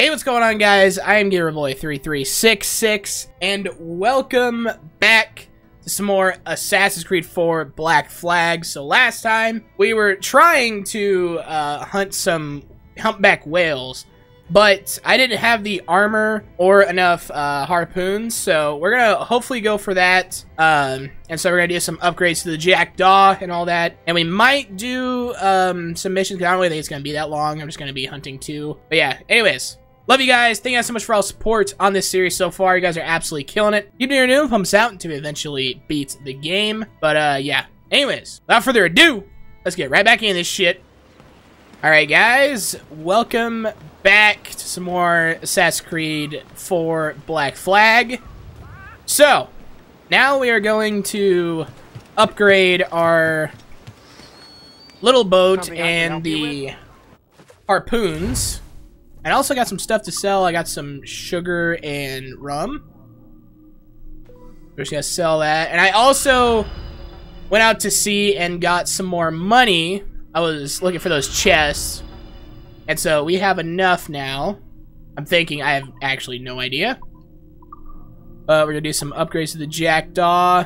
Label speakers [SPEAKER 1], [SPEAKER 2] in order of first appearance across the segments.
[SPEAKER 1] Hey, what's going on, guys? I am GamerBoy3366, and welcome back to some more Assassin's Creed 4 Black Flag. So last time, we were trying to hunt some humpback whales, but I didn't have the armor or enough harpoons, so we're gonna hopefully go for that. And so we're gonna do some upgrades to the jackdaw and all that, and we might do some missions, because I don't really think it's gonna be that long. I'm just gonna be hunting too. But yeah, anyways. Love you guys. Thank you guys so much for all support on this series so far. You guys are absolutely killing it. Even if you're new, pumps out to eventually beat the game. But yeah. Anyways, without further ado, let's get right back into this shit. Alright, guys. Welcome back to some more Assassin's Creed 4 Black Flag. So, now we are going to upgrade our little boat and the harpoons. And I also got some stuff to sell. I got some sugar and rum. We're just gonna sell that. And I also went out to sea and got some more money. I was looking for those chests. And so we have enough now. I'm thinking, I have actually no idea. But we're gonna do some upgrades to the jackdaw.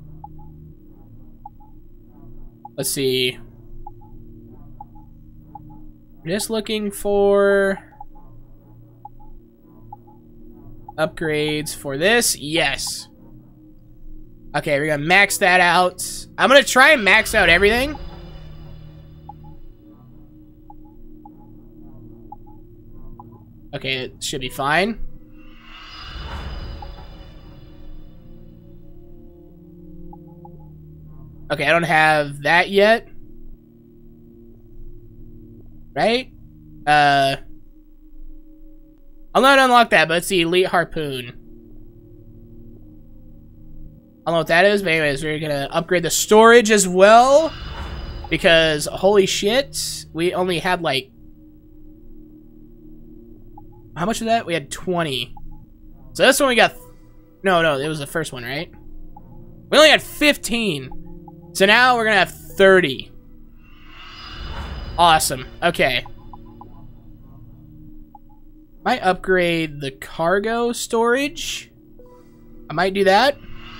[SPEAKER 1] Let's see. I'm just looking for upgrades for this. Yes. Okay, we're gonna max that out. I'm gonna try and max out everything. Okay, it should be fine. Okay, I don't have that yet. Right? I'll not unlock that, but it's the Elite Harpoon. I don't know what that is, but anyways, we're gonna upgrade the storage as well. Because, holy shit, we only had like... How much of that? We had 20. So this one we got... No, it was the first one, right? We only had 15. So now we're gonna have 30. Awesome. Okay. Might upgrade the cargo storage. I might do that.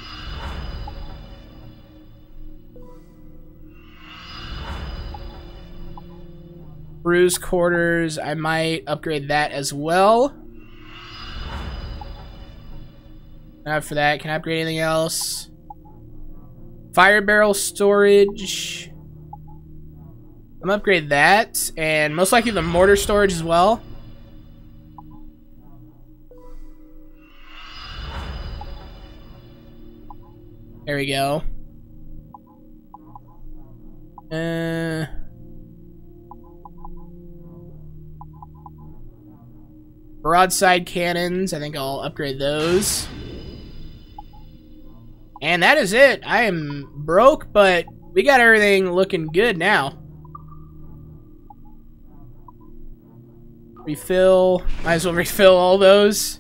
[SPEAKER 1] Cruise quarters. I might upgrade that as well. Not for that. Can I upgrade anything else? Fire barrel storage. I'm gonna upgrade that, and most likely the mortar storage as well. There we go. Broadside cannons, I think I'll upgrade those. And that is it. I am broke, but we got everything looking good now. Refill. Might as well refill all those.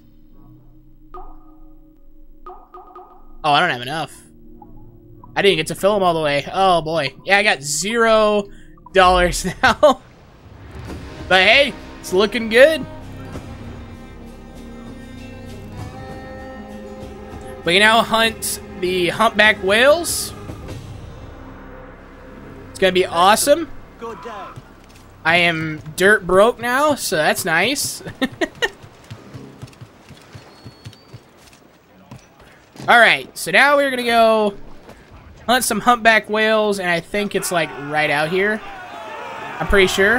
[SPEAKER 1] Oh, I don't have enough. I didn't get to fill them all the way. Oh, boy. Yeah, I got $0 now. But hey, it's looking good. We can now hunt the humpback whales. It's gonna be awesome.
[SPEAKER 2] Good day.
[SPEAKER 1] I am dirt broke now, so that's nice. Alright, so now we're gonna go hunt some humpback whales, and I think it's like right out here. I'm pretty sure.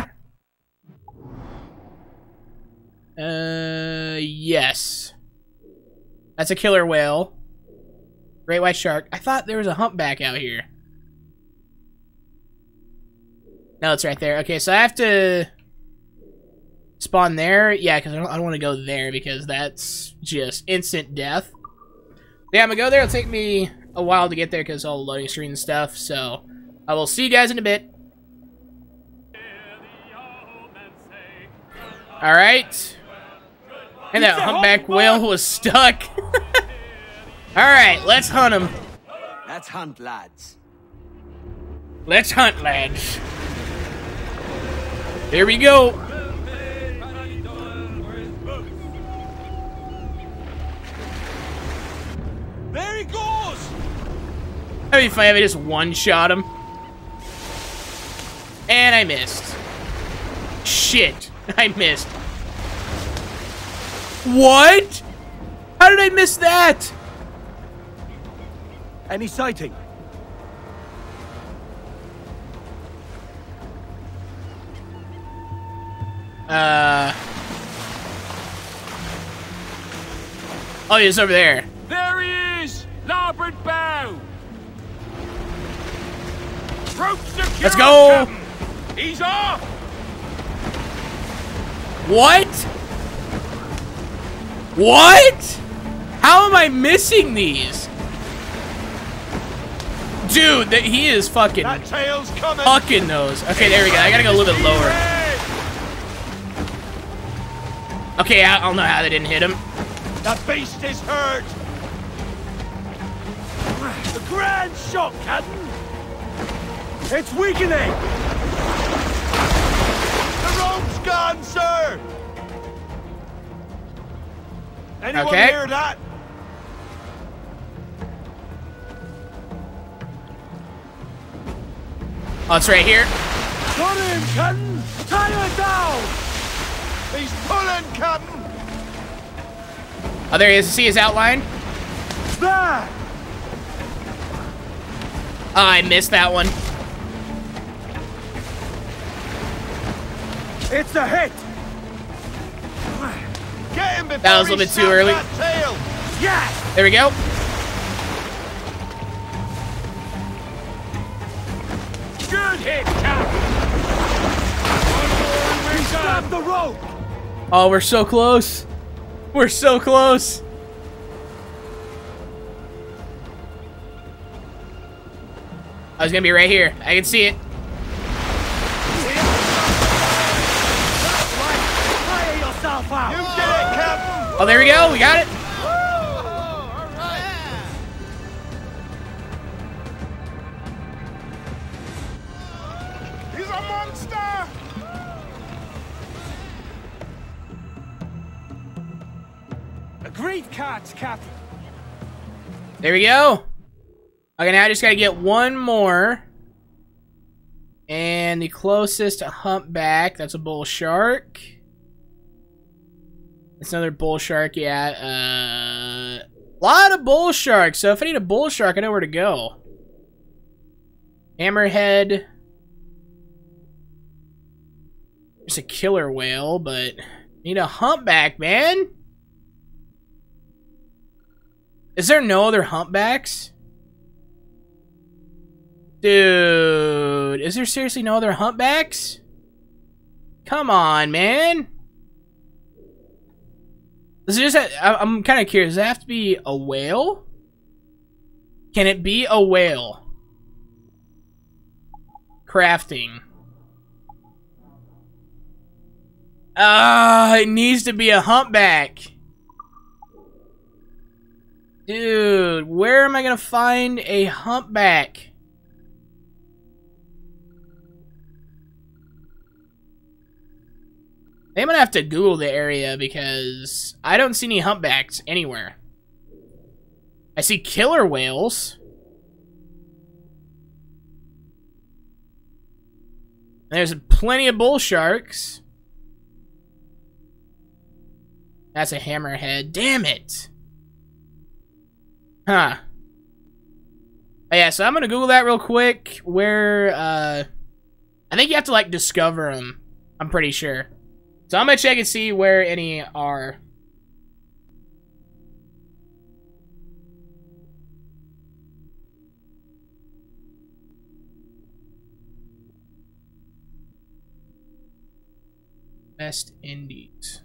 [SPEAKER 1] Yes. That's a killer whale. Great white shark. I thought there was a humpback out here. No, it's right there. Okay, so I have to spawn there. Yeah, because I don't want to go there because that's just instant death. Yeah, I'm going to go there. It'll take me a while to get there because all the loading screen and stuff. So I will see you guys in a bit. Alright. And that humpback whale was stuck. Alright, let's hunt him.
[SPEAKER 2] Let's hunt, lads.
[SPEAKER 1] Let's hunt, lads. Here we go.
[SPEAKER 2] There he goes!
[SPEAKER 1] That'd be funny if I just one-shot him. And I missed. Shit. I missed. What? How did I miss that?
[SPEAKER 2] Any sighting?
[SPEAKER 1] Oh, he's over there.
[SPEAKER 3] There he is! Larboard bow! Rope secure!
[SPEAKER 1] Let's go!
[SPEAKER 3] Captain. He's off!
[SPEAKER 1] What? What? How am I missing these? Dude, he is fucking
[SPEAKER 2] That tail's coming!
[SPEAKER 1] fucking those. Okay, there we go. I gotta go a little bit lower. Okay, I don't know how they didn't hit him.
[SPEAKER 2] That beast is hurt! The grand shot, Captain! It's weakening! The rope's gone, sir! Anyone
[SPEAKER 1] Okay.
[SPEAKER 2] hear that?
[SPEAKER 1] Oh, it's right here.
[SPEAKER 2] Got him, Captain! Tie her down! He's pulling, Captain!
[SPEAKER 1] Oh, there he is. See his outline?
[SPEAKER 2] There!
[SPEAKER 1] Oh, I missed that one.
[SPEAKER 2] It's a hit! Get him before
[SPEAKER 1] That was a little bit too early.
[SPEAKER 2] That tail. Yes!
[SPEAKER 1] There we go.
[SPEAKER 3] Good hit, Captain! One more and
[SPEAKER 2] Grab the rope!
[SPEAKER 1] Oh, we're so close. We're so close. I was gonna be right here. I can see it.
[SPEAKER 2] Tire yourself out! You did it, Captain!
[SPEAKER 1] Oh, there we go. We got it.
[SPEAKER 2] He's a monster! A great catch, Captain.
[SPEAKER 1] There we go. Okay, now I just gotta get one more. And the closest to humpback, that's a bull shark. That's another bull shark, yeah. Lot of bull sharks. So if I need a bull shark, I know where to go. Hammerhead. There's a killer whale, but need a humpback, man. Is there no other humpbacks? Dude, is there seriously no other humpbacks? Come on, man. Does it just I'm kind of curious. Does it have to be a whale? Can it be a whale? Crafting. It needs to be a humpback. Dude, where am I gonna find a humpback? I'm gonna have to Google the area because I don't see any humpbacks anywhere. I see killer whales. There's plenty of bull sharks. That's a hammerhead. Damn it. Huh. Oh, yeah, so I'm gonna Google that real quick. Where, I think you have to, like, discover them. I'm pretty sure. So I'm gonna check and see where any are. West Indies.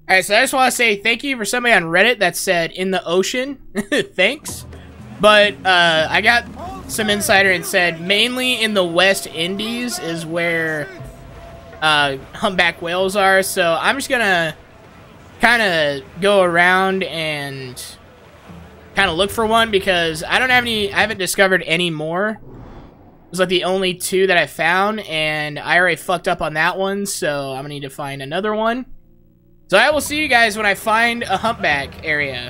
[SPEAKER 1] Alright, so I just want to say thank you for somebody on Reddit that said in the ocean. Thanks. But I got some insider and said mainly in the West Indies is where humpback whales are. So I'm just gonna kind of go around and kind of look for one because I don't have any. I haven't discovered any more. It was like the only two that I found, and I already fucked up on that one. So I'm gonna need to find another one. So I will see you guys when I find a humpback area.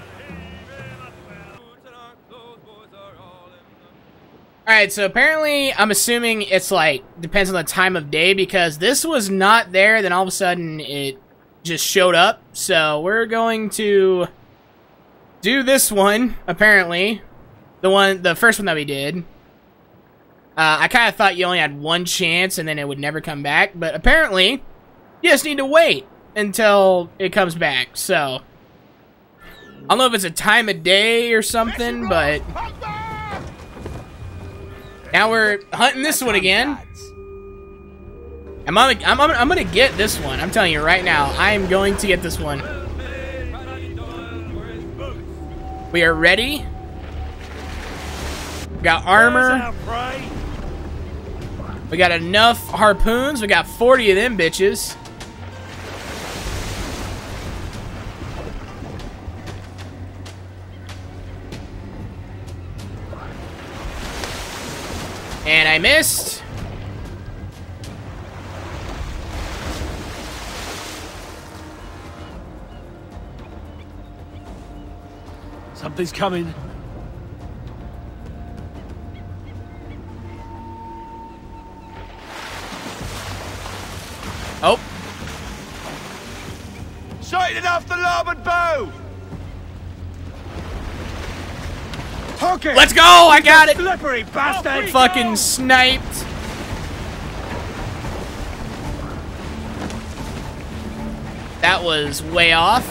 [SPEAKER 1] Alright, so apparently, I'm assuming it's like, depends on the time of day, because this was not there, then all of a sudden it just showed up. So we're going to do this one, apparently. The first one that we did. I kind of thought you only had one chance and then it would never come back, but apparently, you just need to wait until it comes back. So I don't know if it's a time of day or something, but now we're hunting this one again. I'm gonna get this one. I'm telling you right now, I am going to get this one. We are ready. We got armor. We got enough harpoons. We got 40 of them bitches. And I missed.
[SPEAKER 2] Something's coming.
[SPEAKER 1] Oh.
[SPEAKER 2] Sighted it off the larboard bow. Okay.
[SPEAKER 1] Let's go! I got it!
[SPEAKER 2] Slippery bastard!
[SPEAKER 1] Fucking sniped. That was way off.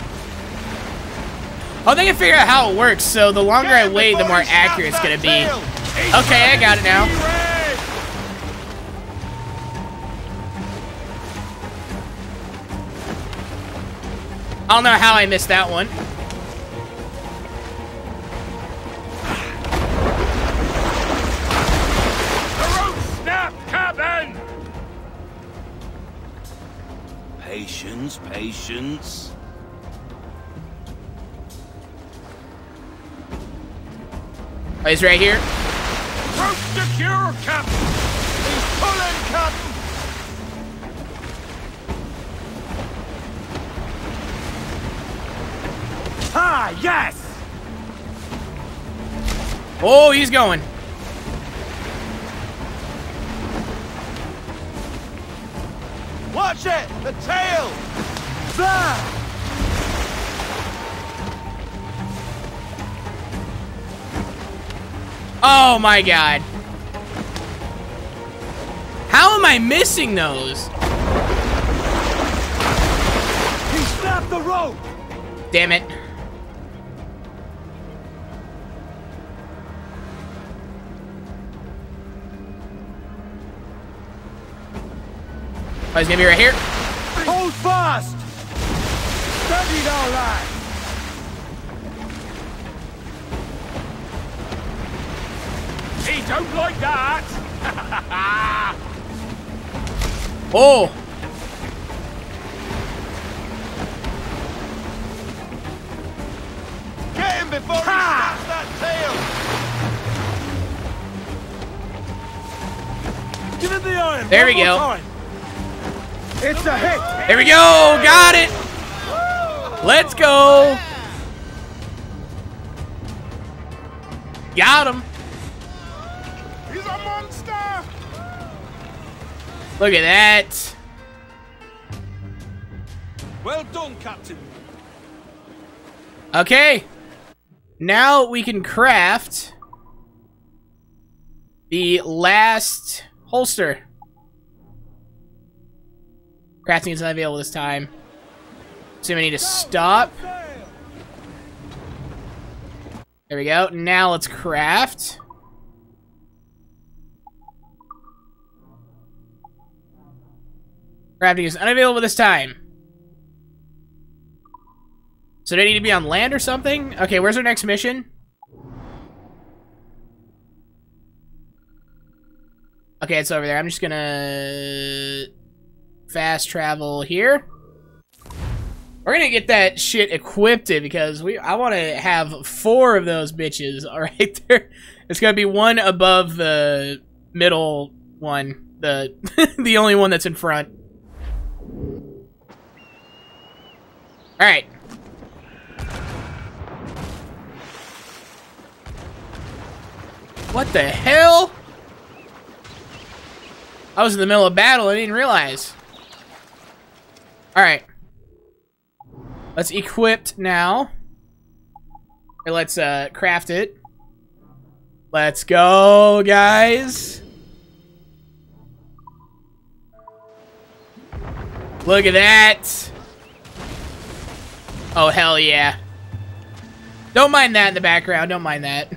[SPEAKER 1] Oh, they can figure out how it works, so the longer I wait, the more accurate it's gonna be. Okay, I got it now. I don't know how I missed that one.
[SPEAKER 2] Patience, patience.
[SPEAKER 1] Oh, he's right here.
[SPEAKER 3] Rope secure, Captain!
[SPEAKER 2] He's pulling, Captain! Ah, yes!
[SPEAKER 1] Oh, he's going.
[SPEAKER 2] Watch it! The tail! There!
[SPEAKER 1] Oh my god. How am I missing those?
[SPEAKER 2] He snapped the rope!
[SPEAKER 1] Damn it. Oh, he's gonna be right here.
[SPEAKER 2] Hold fast! Steady now, lad!
[SPEAKER 3] He don't like that!
[SPEAKER 1] Oh!
[SPEAKER 2] Get him before he snaps that tail! Give him the iron!
[SPEAKER 1] There we
[SPEAKER 2] one more
[SPEAKER 1] go.
[SPEAKER 2] time. It's a hit!
[SPEAKER 1] There we go! Got it! Let's go! Got him!
[SPEAKER 2] He's a monster!
[SPEAKER 1] Look at that!
[SPEAKER 2] Well done, Captain.
[SPEAKER 1] Okay. Now we can craft the last holster. Crafting is not available this time. So I need to stop. There we go. Now let's craft. Crafting is unavailable this time. So they need to be on land or something? Okay, where's our next mission? Okay, it's over there. I'm just gonna fast travel here. We're gonna get that shit equipped because I want to have 4 of those bitches. All right, there. It's gonna be one above the middle one, the the only one that's in front. All right. What the hell? I was in the middle of battle. I didn't realize. All right. Let's equip now. Here, let's craft it. Let's go, guys. Look at that. Oh, hell yeah. Don't mind that in the background. Don't mind that.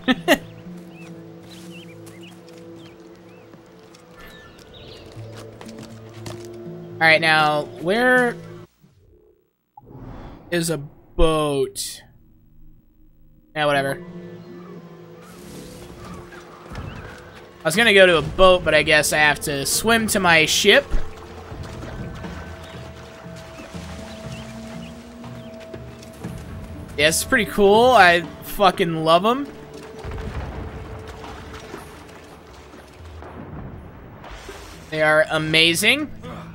[SPEAKER 1] Alright, now, where is a boat? Yeah, whatever. I was gonna go to a boat, but I guess I have to swim to my ship. Yeah, it's pretty cool. I fucking love them. They are amazing.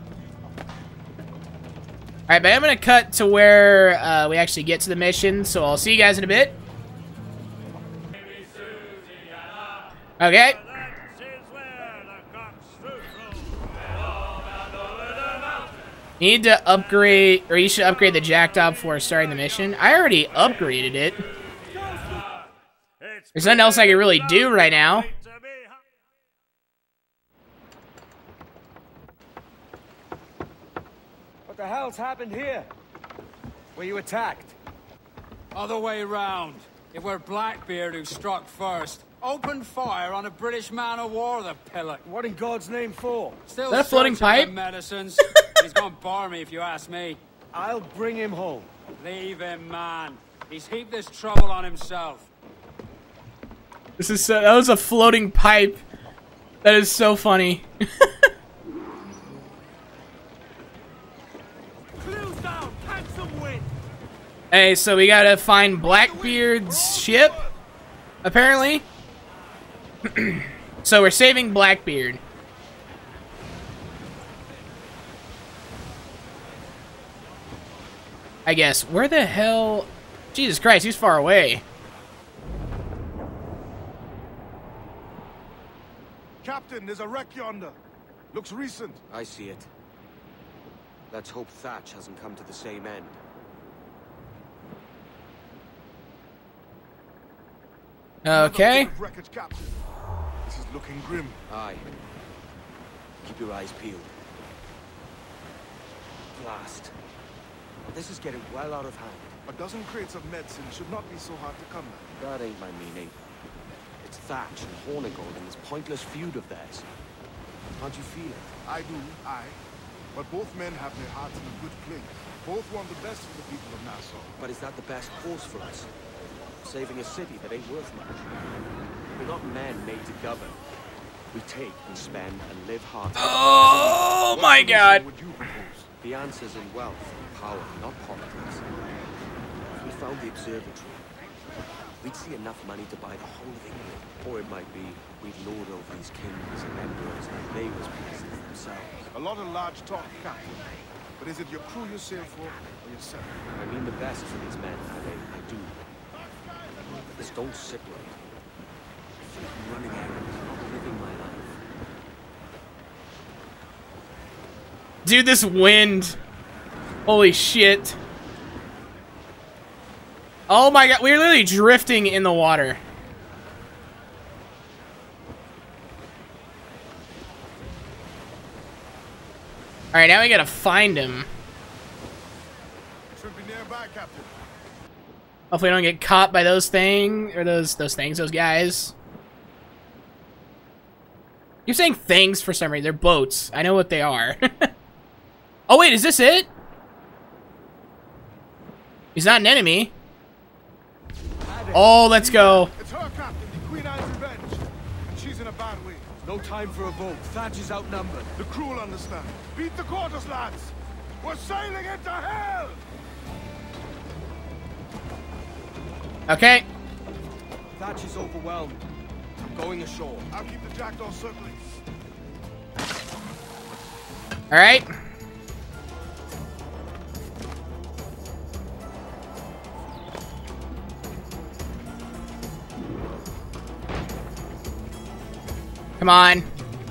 [SPEAKER 1] Alright, but I'm gonna cut to where we actually get to the mission, so I'll see you guys in a bit. Okay. You need to upgrade, or you should upgrade the jackdaw before starting the mission. I already upgraded it. There's nothing else I can really do right now.
[SPEAKER 4] What the hell's happened here? Were you attacked?
[SPEAKER 5] Other way round. It were Blackbeard who struck first. Opened fire on a British man-o'-war, the pillock.
[SPEAKER 4] What in God's name for?
[SPEAKER 5] Still
[SPEAKER 1] is that a floating pipe?
[SPEAKER 5] Medicines. He's gone barmy if you ask me.
[SPEAKER 4] I'll bring him home.
[SPEAKER 5] Leave him, man. He's heaped this trouble on himself.
[SPEAKER 1] This is so, that was a floating pipe. That is so funny. Hey, so we gotta find Blackbeard's ship, apparently. So we're saving Blackbeard. I guess. Where the hell? Jesus Christ, he's far away.
[SPEAKER 2] Captain, there's a wreck yonder. Looks recent.
[SPEAKER 6] I see it. Let's hope Thatch hasn't come to the same end.
[SPEAKER 1] Okay.
[SPEAKER 2] Wreckage, Captain. This is looking grim.
[SPEAKER 6] Aye. Keep your eyes peeled. Blast. This is getting well out of hand.
[SPEAKER 2] A dozen crates of medicine should not be so hard to come by.
[SPEAKER 6] That ain't my meaning. It's Thatch and Hornigold and this pointless feud of theirs. Can't you feel it?
[SPEAKER 2] I do, aye. But both men have their hearts in a good place. Both want the best for the people of Nassau.
[SPEAKER 6] But is that the best course for us? Saving a city that ain't worth much. We're not men made to govern. We take and spend and live hard.
[SPEAKER 1] Oh my God!
[SPEAKER 2] What would you propose?
[SPEAKER 6] The answer's in wealth and power, not politics. If we found the observatory, we'd see enough money to buy the whole of England. Or it might be we'd lord over these kings and emperors and they was princes themselves.
[SPEAKER 2] A lot of large talk, Captain. But is it your crew you sail for, or yourself?
[SPEAKER 6] I mean the best for these men, I do. But this don't sit right. I feel like I'm running errands, not living my life.
[SPEAKER 1] Dude, this wind. Holy shit. Oh my God, we're literally drifting in the water. Alright, now we gotta find him.
[SPEAKER 2] Should be nearby, Captain.
[SPEAKER 1] Hopefully we don't get caught by those those guys. You're saying things for some reason. They're boats. I know what they are. Oh wait, is this it? He's not an enemy. Oh, let's go.
[SPEAKER 2] It's her captain, the Queen Anne's Revenge. And she's in a bad way.
[SPEAKER 6] No time for a vote. Thatch is outnumbered.
[SPEAKER 2] The crew will understand. Beat the quarters, lads. We're sailing into hell!
[SPEAKER 1] Okay.
[SPEAKER 6] Thatch is overwhelmed. I'm going ashore.
[SPEAKER 2] I'll keep the jackdaw circling.
[SPEAKER 1] All right. Come on.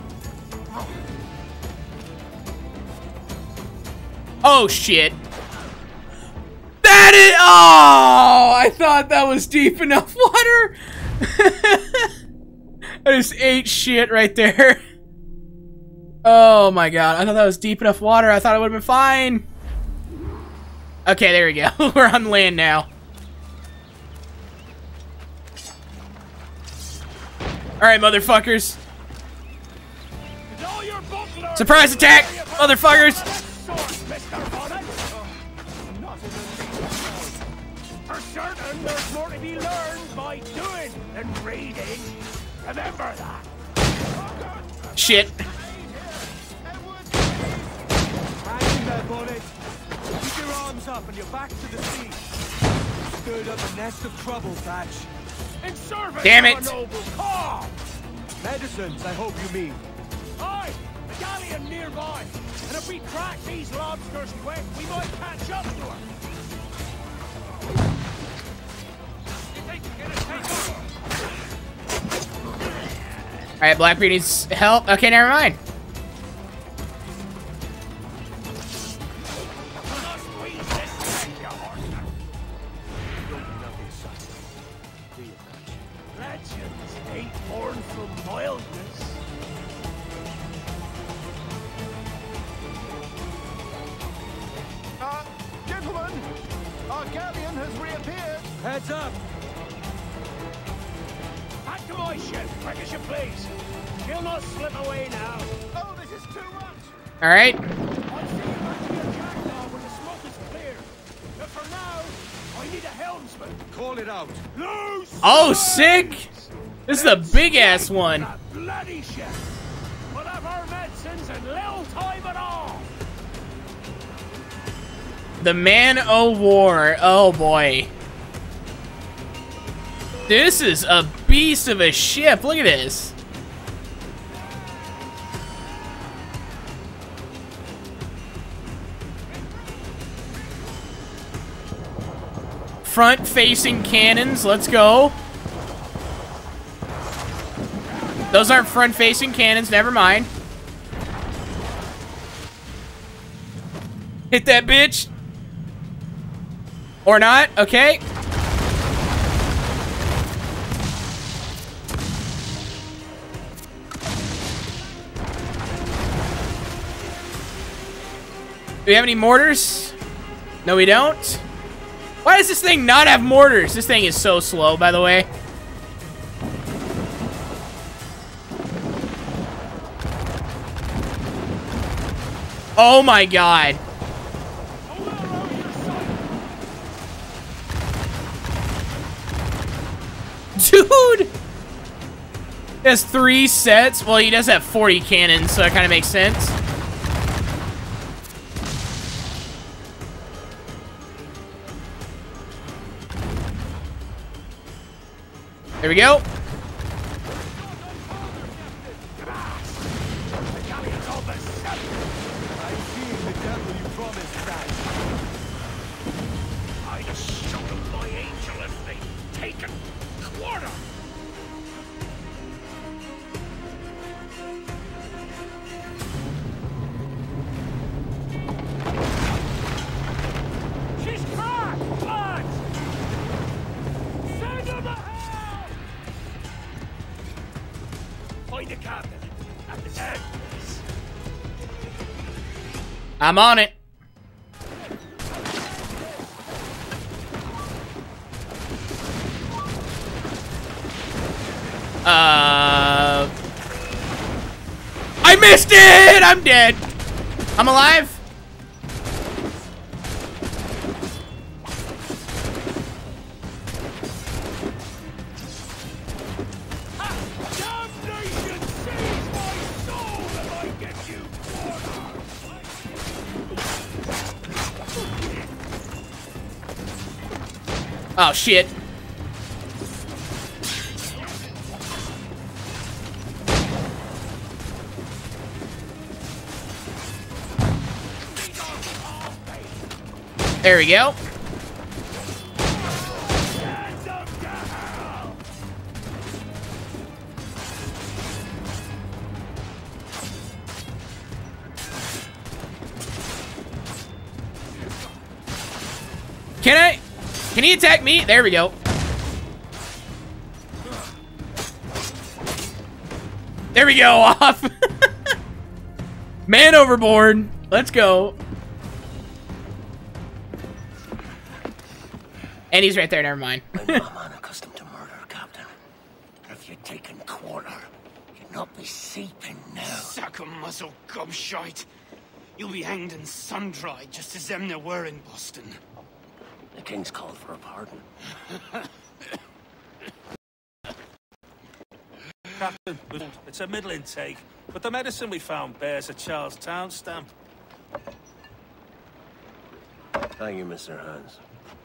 [SPEAKER 1] Oh, shit. That is... Oh! I thought that was deep enough water. I just ate shit right there. Oh, my God. I thought that was deep enough water. I thought it would have been fine. Okay, there we go. We're on land now. Alright, motherfuckers. Surprise attack, motherfuckers!
[SPEAKER 3] For certain, there's more to be learned by doing than reading. Remember that.
[SPEAKER 1] Shit.
[SPEAKER 4] Hang in there, Bonnet. Keep your arms up and your back to the sea. Stirred up a nest of trouble, Thatch.
[SPEAKER 3] In service
[SPEAKER 1] Damn
[SPEAKER 3] of
[SPEAKER 1] it.
[SPEAKER 3] a noble cause.
[SPEAKER 4] Medicines, I hope you mean.
[SPEAKER 3] Aye, a galleon nearby. And if we crack these lobsters quick, we might catch up to her.
[SPEAKER 1] Alright, Blackbeard needs help. Okay, never mind.
[SPEAKER 3] Legends ain't born from mildness.
[SPEAKER 2] Gentlemen, our galleon has reappeared.
[SPEAKER 4] Heads up.
[SPEAKER 3] Back to my ship, quick as you please. She'll not slip away now.
[SPEAKER 2] Oh, this is too much.
[SPEAKER 1] Alright.
[SPEAKER 3] I'll see you back to your jackdaw when the smoke is clear. But for now, I need a helmsman.
[SPEAKER 6] Call it out.
[SPEAKER 3] Loose!
[SPEAKER 1] Oh, sick! This is a big-ass one.
[SPEAKER 3] That bloody ship. We'll have our medicines in little time at all.
[SPEAKER 1] The Man-O-War. Oh, boy. This is a beast of a ship. Look at this. Front-facing cannons. Let's go. Those aren't front-facing cannons. Never mind. Hit that bitch. Or not. Okay. Do we have any mortars? No, we don't. Why does this thing not have mortars? This thing is so slow, by the way. Oh my god. Dude! He has 3 sets. Well, he does have 40 cannons, so that kind of makes sense. There we go.
[SPEAKER 3] I'd show them my angel if they'd taken quarter. She's cracked, lads! Send her the hell! Find the captain at the end, please.
[SPEAKER 1] I'm on it. I missed it! I'm dead. I'm alive. Oh, shit. There we go. Can he attack me? There we go. There we go, off. Man overboard. Let's go. And he's right there, never mind.
[SPEAKER 3] I'm unaccustomed to murder, Captain. If you'd taken quarter, you'd not be seeping now.
[SPEAKER 7] Sack a muzzle, gobshite. You'll be hanged and sun-dried, just as them there were in Boston.
[SPEAKER 3] The King's called for a pardon.
[SPEAKER 8] Captain, it's a middle intake, but the medicine we found bears a Charlestown stamp.
[SPEAKER 3] Thank you, Mr. Hans.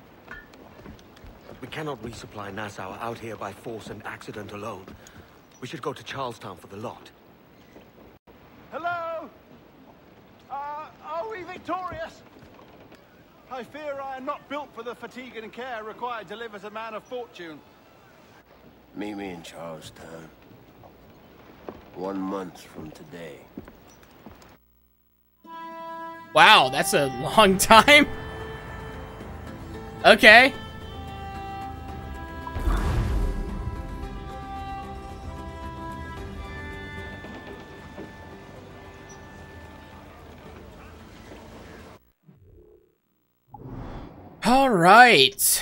[SPEAKER 6] We cannot resupply Nassau out here by force and accident alone. We should go to Charlestown for the lot.
[SPEAKER 2] Hello? Are we victorious? I fear I am not built for the fatigue and care required to live as a man of fortune.
[SPEAKER 3] Meet me in Charlestown. 1 month from today.
[SPEAKER 1] Wow, that's a long time. Okay. All right.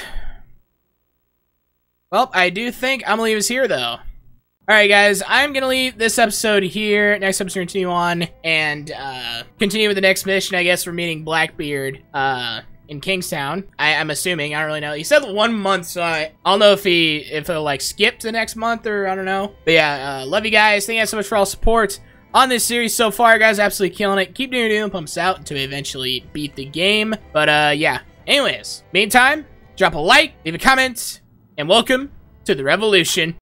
[SPEAKER 1] Well, I do think I'm gonna leave us here, though. All right, guys, I'm gonna leave this episode here. Next episode, continue on and continue with the next mission. I guess we're meeting Blackbeard in Kingstown. I'm assuming. I don't really know. He said 1 month, so I don't know if he'll like skip the next month or I don't know. But yeah, love you guys. Thank you guys so much for all support on this series so far, guys. Absolutely killing it. Keep doing it. Pumps out until we eventually beat the game. But yeah. Anyways, meantime, drop a like, leave a comment, and welcome to the revolution.